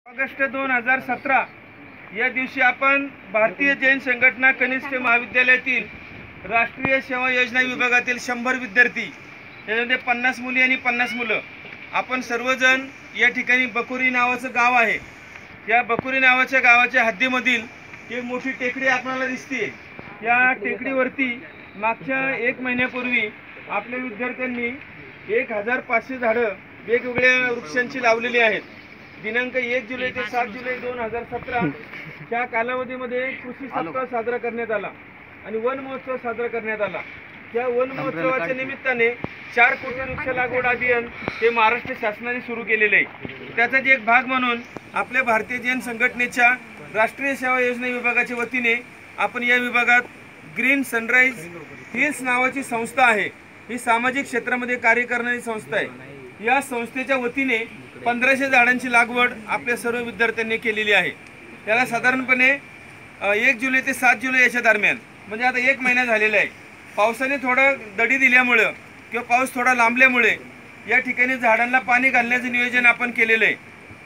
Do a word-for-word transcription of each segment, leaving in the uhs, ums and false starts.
August दोन हजार सतरा या दिवशी आपण भारतीय जैन संघटना कनिष्ठ महाविद्यालयातील राष्ट्रीय सेवा योजना विभागातील शंभर विद्यार्थी यामध्ये पन्नास मुली आणि पन्नास मुलं आपण सर्वजण या ठिकाणी बकुरी नावाचं गाव आहे। या बकुरी नावाच्या गावाच्या हद्दीमधील एक मोठी टेकडी आपल्याला दिसते। या टेकडीवरती मागच्या एक महिन्यापूर्वी आपल्या विद्यार्थ्यांनी एक हजार पाचशे झाडं वेगवेगळ्या वृक्षांची लावलेली आहेत। दिनांक एक जुलै ते सात जुलै दोन हजार सतरा या कालावधीमध्ये कृषी सप्ताह साजरा करण्यात आला आणि वन महोत्सव साजरा करण्यात आला। या वन महोत्सवाच्या निमित्ताने चार कोटी वृक्ष लागवड अभियान हे महाराष्ट्र शासनाने सुरू केलेले आहे। त्याचाच एक भाग म्हणून आपल्या भारतीय जैन संघटनेच्या राष्ट्रीय सेवा योजना विभागाच्या वतीने आपण या विभागात ग्रीन सनराइज हिल्स नावाची संस्था आहे। ही सामाजिक क्षेत्रामध्ये कार्य करणारी संस्था आहे। या संस्थेच्या वतीने पंधराशे झाडांची लागवड आपल्या सर्व विद्यार्थ्यांनी केलेली आहे। त्याला साधारणपणे एक जुलै ते सात जुलै याच्या दरम्यान म्हणजे आता एक महिना झालेला आहे। पावसाने थोडं दडी दिल्यामुळे किंवा पाऊस थोडा लांबल्यामुळे या ठिकाणी झाडांना पाणी घालण्याचं नियोजन आपण केलेलं आहे।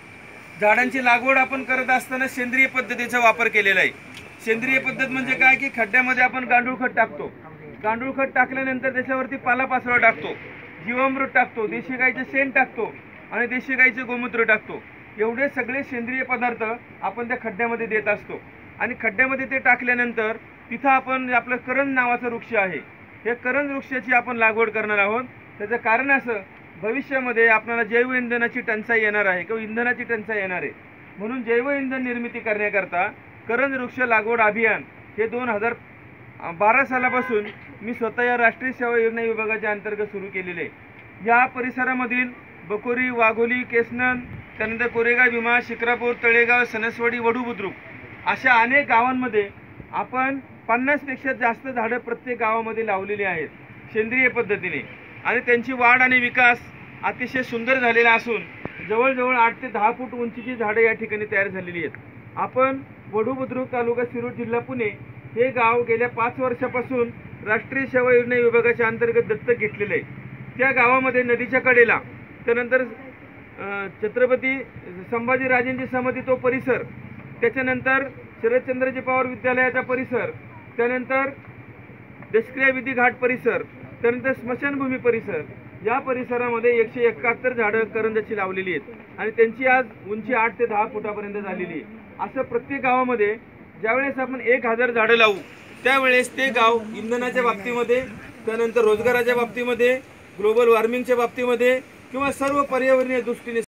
झाडांची लागवड आपण करत असताना सेंद्रिय पद्धतीचा वापर केलेला आहे। सेंद्रिय पद्धत म्हणजे काय की खड्ड्यामध्ये आपण गांडूळ खत टाकतो। गांडूळ खत टाकल्यानंतर त्याच्यावरती पालापाचोळा टाकतो, जीवामृत टाकतो, देशी गाईचं शेण टाकतो आणि देशी गाईचे गोमूत्र टाकतो। एवढे सगळे सेंद्रिय पदार्थ आपण त्या खड्ड्यामध्ये देत असतो आणि खड्ड्यामध्ये ते टाकल्यानंतर तिथं आपण आपलं करंज नावाचा वृक्ष आहे, हे करंज वृक्षाची आपण लागवड करणार आहोत। त्याचं कारण असं, भविष्यामध्ये आपल्याला जैव इंधनाची टंचाई येणार आहे किंवा इंधनाची टंचाई येणार आहे, म्हणून जैव इंधन निर्मिती करण्याकरता करंज वृक्ष लागवड अभियान हे दोन हजार बारा सालापासून मी स्वतः या राष्ट्रीय सेवा योजना विभागाच्या अंतर्गत सुरू केलेले आहे। या परिसरामधील बकोरी, वाघोली, केसनन, त्यानंतर कोरेगाव, भीमा, शिक्रापूर, तळेगाव, सणसवाडी, वडू बुद्रुक अशा अनेक गावांमध्ये आपण पन्नासपेक्षा जास्त झाडं प्रत्येक गावामध्ये लावलेली आहेत सेंद्रिय पद्धतीने आणि त्यांची वाढ आणि विकास अतिशय सुंदर झालेला असून जवळजवळ आठ ते दहा फूट उंचीची झाडं या ठिकाणी तयार झालेली आहेत। आपण वडू बुद्रुक तालुका शिरूर जिल्हा पुणे हे गाव गेल्या पाच वर्षापासून राष्ट्रीय सेवा योजना विभागाच्या अंतर्गत दत्तक घेतलेले आहे। त्या गावामध्ये नदीच्या कडेला, त्यानंतर छत्रपती संभाजीराजेंची समाधी तो परिसर, त्याच्यानंतर शरदचंद्रजी पवार विद्यालयाचा परिसर, त्यानंतर दशक्रिया विधी घाट परिसर, त्यानंतर स्मशानभूमी परिसर, या परिसरामध्ये एकशे एकाहत्तर झाडं करंजाची लावलेली आहेत आणि त्यांची आज उंची आठ ते दहा फुटापर्यंत झालेली आहे। असं प्रत्येक गावामध्ये ज्यावेळेस आपण एक हजार झाडं लावू त्यावेळेस ते गाव इंधनाच्या बाबतीमध्ये, त्यानंतर रोजगाराच्या बाबतीमध्ये, ग्लोबल वॉर्मिंगच्या बाबतीमध्ये किंवा सर्व पर्यावरणीय दृष्टीने